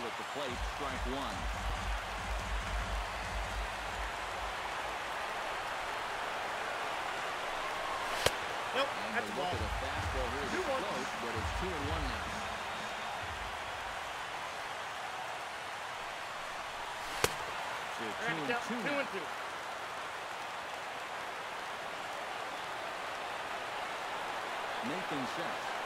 at the plate, strike one. Nope, And that's a look ball. at a fastball here that's close, but it's 2-1 now. So 2-2 now. 2-2. Nathan sets.